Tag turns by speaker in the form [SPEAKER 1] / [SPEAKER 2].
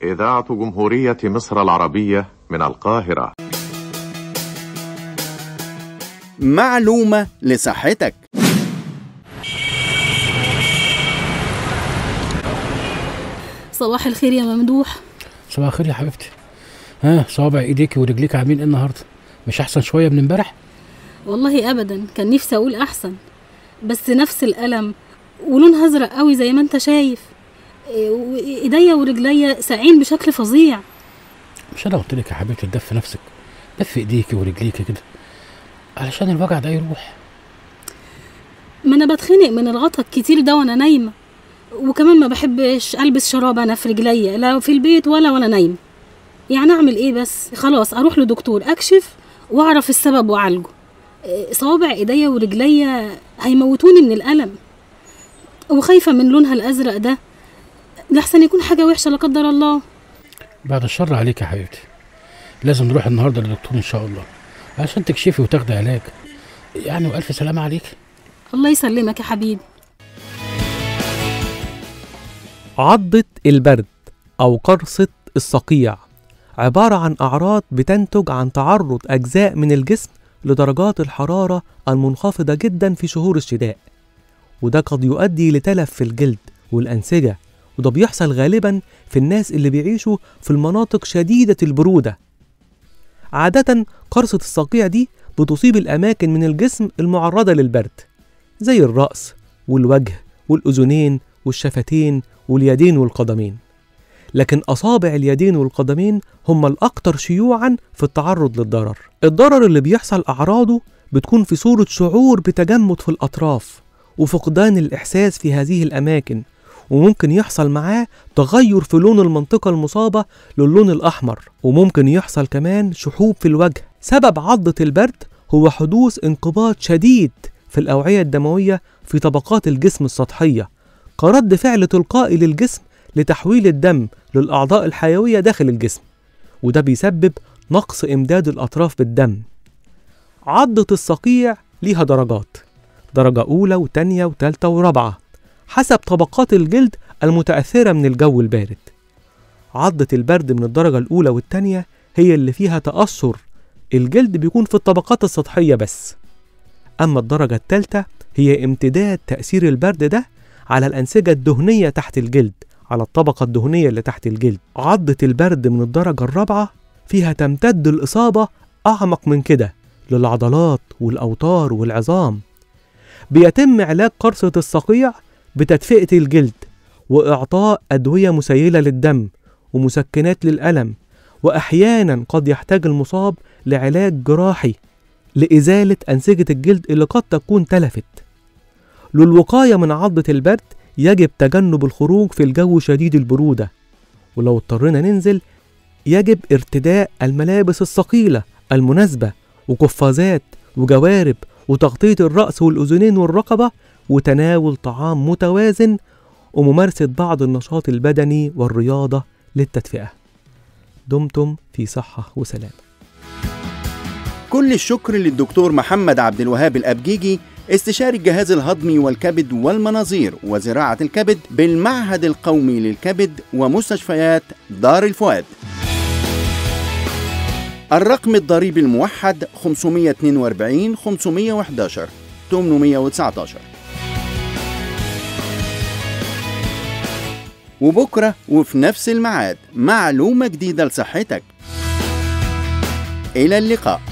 [SPEAKER 1] إذاعة جمهورية مصر العربية من القاهرة.
[SPEAKER 2] معلومة لصحتك.
[SPEAKER 3] صباح الخير يا ممدوح.
[SPEAKER 4] صباح الخير يا حبيبتي. صوابع ايديك ورجليك عاملين ايه النهارده؟ مش احسن شويه من امبارح؟
[SPEAKER 3] والله ابدا، كان نفسي اقول احسن، بس نفس الالم ولونها ازرق قوي زي ما انت شايف، وايديا ورجليا ساعين بشكل فظيع.
[SPEAKER 4] مش انا قلت لك يا حبيبتي تدفي نفسك، دفي ايديكي ورجليكي كده علشان الوجع ده يروح.
[SPEAKER 3] ما انا بتخنق من الغطا الكتير ده وانا نايمه، وكمان ما بحبش البس شراب انا في رجليا، لا في البيت ولا نايمه. يعني اعمل ايه بس؟ خلاص اروح لدكتور اكشف واعرف السبب واعالجه. صوابع ايديا ورجليا هيموتوني من الالم، وخايفه من لونها الازرق ده لحسن يكون حاجه وحشه لا قدر الله.
[SPEAKER 4] بعد الشر عليك يا حبيبتي، لازم نروح النهارده للدكتور ان شاء الله عشان تكشفي وتاخدي علاج يعني، والف سلامه عليك.
[SPEAKER 3] الله يسلمك يا حبيبي.
[SPEAKER 5] عضة البرد أو قرصة الصقيع عبارة عن أعراض بتنتج عن تعرض أجزاء من الجسم لدرجات الحرارة المنخفضة جدا في شهور الشتاء، وده قد يؤدي لتلف في الجلد والأنسجة، وده بيحصل غالبا في الناس اللي بيعيشوا في المناطق شديدة البرودة. عادة قرصة الصقيع دي بتصيب الأماكن من الجسم المعرضة للبرد زي الرأس والوجه والأذنين والشفتين واليدين والقدمين، لكن أصابع اليدين والقدمين هم الأكثر شيوعاً في التعرض للضرر. الضرر اللي بيحصل أعراضه بتكون في صورة شعور بتجمد في الأطراف وفقدان الإحساس في هذه الأماكن، وممكن يحصل معاه تغير في لون المنطقة المصابة للون الأحمر، وممكن يحصل كمان شحوب في الوجه. سبب عضة البرد هو حدوث انقباض شديد في الأوعية الدموية في طبقات الجسم السطحية كرد فعل تلقائي للجسم لتحويل الدم للأعضاء الحيوية داخل الجسم، وده بيسبب نقص إمداد الأطراف بالدم. عضة الصقيع ليها درجات، درجة أولى وتانية وتالتة ورابعة حسب طبقات الجلد المتأثرة من الجو البارد. عضة البرد من الدرجة الأولى والتانية هي اللي فيها تأثر الجلد بيكون في الطبقات السطحية بس، أما الدرجة التالتة هي امتداد تأثير البرد ده على الأنسجة الدهنية تحت الجلد، على الطبقة الدهنية اللي تحت الجلد. عضة البرد من الدرجة الرابعة فيها تمتد الإصابة أعمق من كده للعضلات والأوتار والعظام. بيتم علاج قرصة الصقيع بتدفئة الجلد وإعطاء أدوية مسيلة للدم ومسكنات للألم، وأحيانا قد يحتاج المصاب لعلاج جراحي لإزالة أنسجة الجلد اللي قد تكون تلفت. للوقاية من عضة البرد يجب تجنب الخروج في الجو شديد البرودة، ولو اضطرينا ننزل يجب ارتداء الملابس الثقيلة المناسبة وقفازات وجوارب وتغطية الرأس والأذنين والرقبة، وتناول طعام متوازن وممارسة بعض النشاط البدني والرياضة للتدفئة. دمتم في صحة وسلام.
[SPEAKER 2] كل الشكر للدكتور محمد عبد الوهاب الأبجيجي، استشاري الجهاز الهضمي والكبد والمناظير وزراعة الكبد بالمعهد القومي للكبد ومستشفيات دار الفؤاد. الرقم الضريبي الموحد 542 511 819. وبكرة وفي نفس الميعاد معلومة جديدة لصحتك. إلى اللقاء.